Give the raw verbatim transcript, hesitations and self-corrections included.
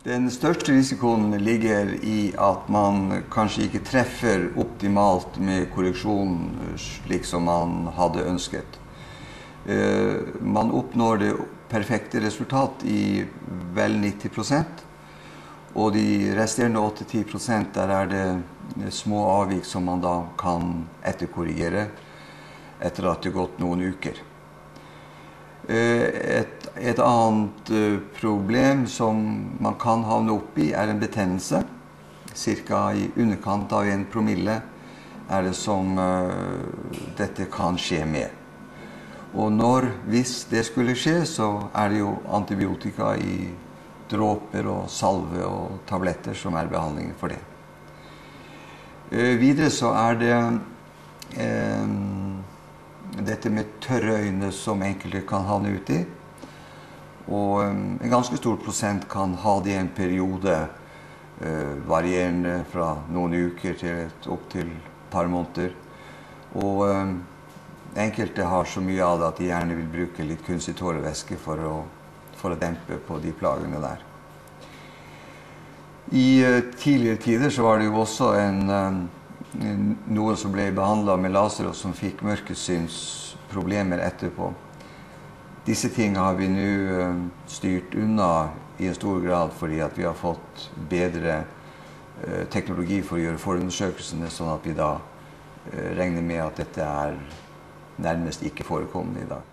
Den største risikoen ligger i at man kanskje ikke treffer optimalt med korreksjon slik som man hadde ønsket. Man oppnår det perfekte resultat i vel nitti prosent, og de resterende åtte til ti prosent der er det små avvik som man da kan etterkorrigere etter at det har gått noen uker. Et, et annet problem som man kan havne opp i er en betennelse. Cirka i underkant av en promille er det som uh, dette kan skje med. Og når, hvis det skulle skje, så er det jo antibiotika i dråper og salve og tabletter som er behandlingen for det. Uh, videre så er det uh, dette med tørre øyne som enkelte kan havne ut i. Og en ganske stor prosent kan ha det i en periode, eh, varierende fra noen uker til et, opp til et par måneder. Og eh, enkelte har så mye av det at de gjerne vil bruke litt kunstig tårevæske for å, for å dempe på de plagene der. I eh, tidligere tider så var det jo også en eh, noen som ble behandlet med laser og som fikk mørkesynsproblemer etterpå. Disse tingene har vi nå styrt unna i en stor grad fordi at vi har fått bedre teknologi for å gjøre forundersøkelsene, sånn at vi da regner med at dette er nærmest ikke forekommende i dag.